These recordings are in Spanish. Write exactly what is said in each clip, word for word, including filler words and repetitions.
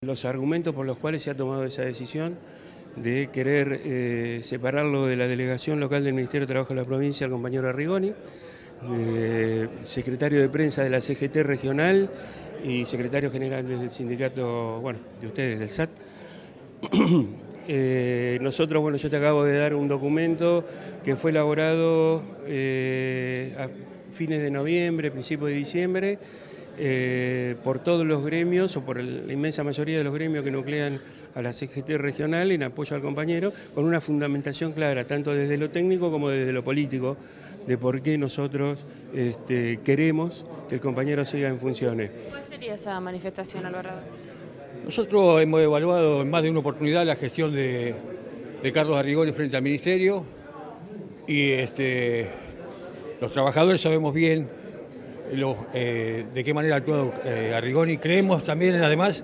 Los argumentos por los cuales se ha tomado esa decisión de querer eh, separarlo de la delegación local del Ministerio de Trabajo de la provincia, el compañero Arrigoni, eh, secretario de prensa de la C G T regional y secretario general del sindicato, bueno, de ustedes, del S A T. eh, nosotros, bueno, yo te acabo de dar un documento que fue elaborado eh, a fines de noviembre, principios de diciembre, Eh, por todos los gremios o por la inmensa mayoría de los gremios que nuclean a la C G T regional en apoyo al compañero, con una fundamentación clara, tanto desde lo técnico como desde lo político, de por qué nosotros este, queremos que el compañero siga en funciones. ¿Cuál sería esa manifestación, Alvarado? Nosotros hemos evaluado en más de una oportunidad la gestión de, de Carlos Arrigoni frente al Ministerio y este, los trabajadores sabemos bien Lo, eh, de qué manera ha actuado eh, Arrigoni. Creemos también, además,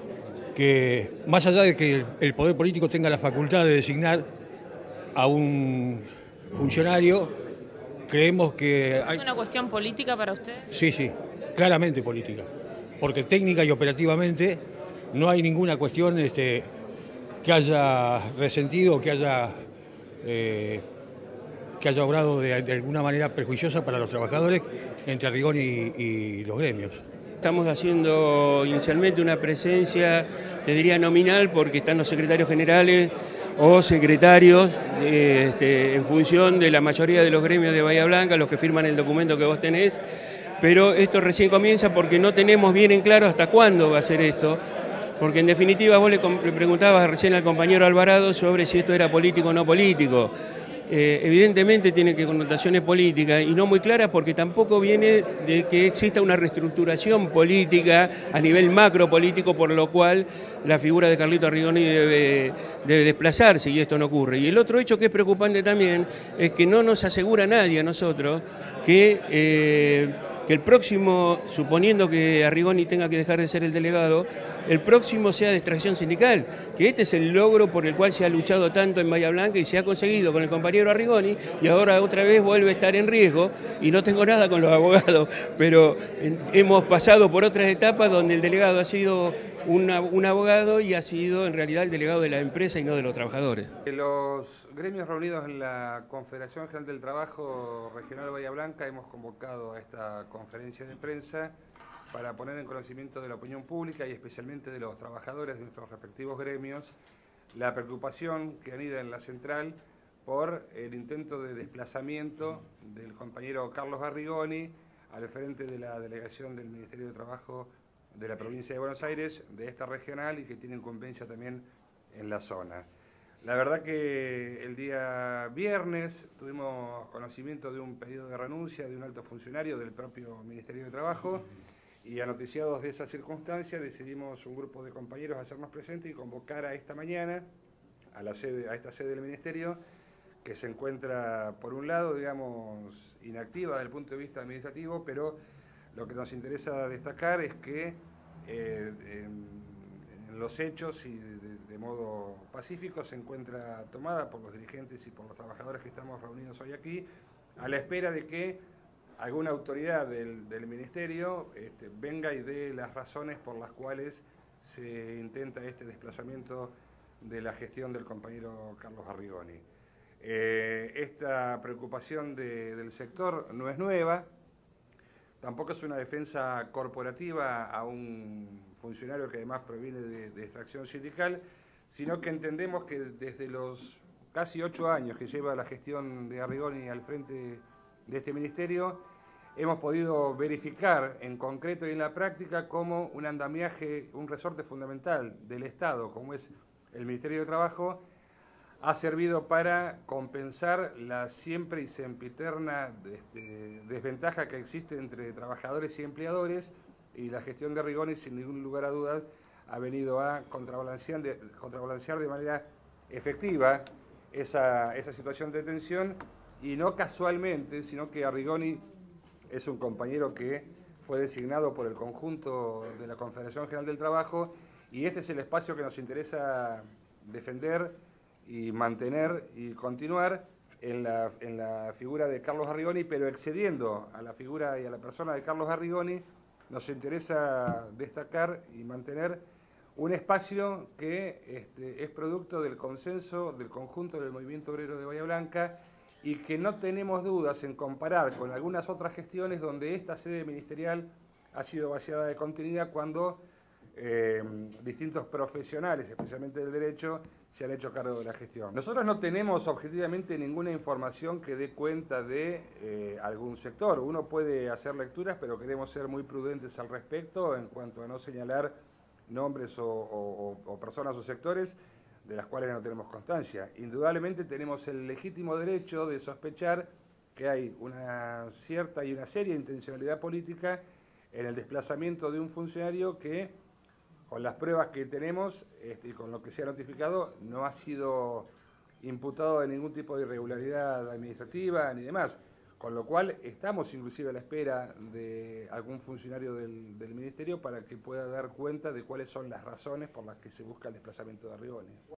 que más allá de que el, el poder político tenga la facultad de designar a un funcionario, creemos que hay... ¿Es una cuestión política para usted? Sí, sí, claramente política, porque técnica y operativamente no hay ninguna cuestión este, que haya resentido o que haya... Eh, que haya obrado de, de alguna manera perjuiciosa para los trabajadores entre Arrigoni y, y los gremios. Estamos haciendo inicialmente una presencia, te diría nominal, porque están los secretarios generales o secretarios eh, este, en función de la mayoría de los gremios de Bahía Blanca, los que firman el documento que vos tenés, pero esto recién comienza porque no tenemos bien en claro hasta cuándo va a ser esto. Porque en definitiva vos le, le preguntabas recién al compañero Alvarado sobre si esto era político o no político. Eh, evidentemente tiene que connotaciones políticas y no muy claras porque tampoco viene de que exista una reestructuración política a nivel macro político por lo cual la figura de Carlito Arrigoni debe, debe desplazarse y esto no ocurre. Y el otro hecho que es preocupante también es que no nos asegura nadie a nosotros que... Eh, que el próximo, suponiendo que Arrigoni tenga que dejar de ser el delegado, el próximo sea de extracción sindical, que este es el logro por el cual se ha luchado tanto en Bahía Blanca y se ha conseguido con el compañero Arrigoni y ahora otra vez vuelve a estar en riesgo y no tengo nada con los abogados, pero hemos pasado por otras etapas donde el delegado ha sido una, un abogado y ha sido en realidad el delegado de la empresa y no de los trabajadores. Los gremios reunidos en la Confederación General del Trabajo Regional Bahía Blanca hemos convocado a esta conferencia de prensa para poner en conocimiento de la opinión pública y especialmente de los trabajadores de nuestros respectivos gremios la preocupación que anida en la central por el intento de desplazamiento del compañero Carlos Arrigoni al frente de la delegación del Ministerio de Trabajo de la provincia de Buenos Aires, de esta regional y que tiene incumbencia también en la zona. La verdad que el día viernes tuvimos conocimiento de un pedido de renuncia de un alto funcionario del propio Ministerio de Trabajo y anoticiados de esa circunstancia decidimos un grupo de compañeros hacernos presentes y convocar a esta mañana a, la sede, a esta sede del Ministerio que se encuentra por un lado, digamos, inactiva desde el punto de vista administrativo, pero lo que nos interesa destacar es que eh, en, en los hechos y de, de, de modo pacífico se encuentra tomada por los dirigentes y por los trabajadores que estamos reunidos hoy aquí, a la espera de que alguna autoridad del, del Ministerio este, venga y dé las razones por las cuales se intenta este desplazamiento de la gestión del compañero Carlos Arrigoni. Eh, esta preocupación de, del sector no es nueva. Tampoco es una defensa corporativa a un funcionario que además proviene de, de extracción sindical, sino que entendemos que desde los casi ocho años que lleva la gestión de Arrigoni al frente de este ministerio, hemos podido verificar en concreto y en la práctica cómo un andamiaje, un resorte fundamental del Estado, como es el Ministerio de Trabajo, ha servido para compensar la siempre y sempiterna este, desventaja que existe entre trabajadores y empleadores, y la gestión de Arrigoni, sin ningún lugar a dudas, ha venido a contrabalancear de, contrabalancear de manera efectiva esa, esa situación de tensión, y no casualmente, sino que Arrigoni es un compañero que fue designado por el conjunto de la Confederación General del Trabajo, y este es el espacio que nos interesa defender y mantener y continuar en la, en la figura de Carlos Arrigoni, pero excediendo a la figura y a la persona de Carlos Arrigoni, nos interesa destacar y mantener un espacio que este, es producto del consenso del conjunto del movimiento obrero de Bahía Blanca y que no tenemos dudas en comparar con algunas otras gestiones donde esta sede ministerial ha sido vaciada de contenido cuando eh, distintos profesionales, especialmente del derecho, se han hecho cargo de la gestión. Nosotros no tenemos objetivamente ninguna información que dé cuenta de eh, algún sector. Uno puede hacer lecturas, pero queremos ser muy prudentes al respecto en cuanto a no señalar nombres o, o, o personas o sectores de las cuales no tenemos constancia. Indudablemente tenemos el legítimo derecho de sospechar que hay una cierta y una seria intencionalidad política en el desplazamiento de un funcionario que, con las pruebas que tenemos este, y con lo que se ha notificado, no ha sido imputado de ningún tipo de irregularidad administrativa ni demás. Con lo cual estamos inclusive a la espera de algún funcionario del, del Ministerio para que pueda dar cuenta de cuáles son las razones por las que se busca el desplazamiento de Arrigoni.